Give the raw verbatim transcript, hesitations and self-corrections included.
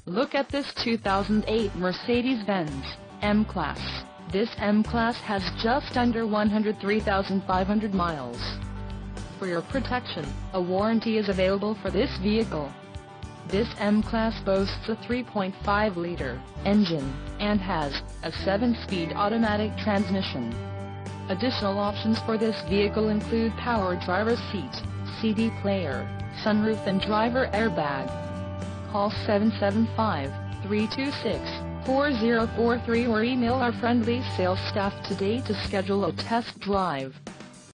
Look at this two thousand eight Mercedes-Benz M-Class. This M-Class has just under one hundred three thousand five hundred miles. For your protection, a warranty is available for this vehicle. This M-Class boasts a three point five liter engine, and has a seven speed automatic transmission. Additional options for this vehicle include power driver's seat, C D player, sunroof and driver airbag. Call seven seven five, three two six, four zero four three or email our friendly sales staff today to schedule a test drive.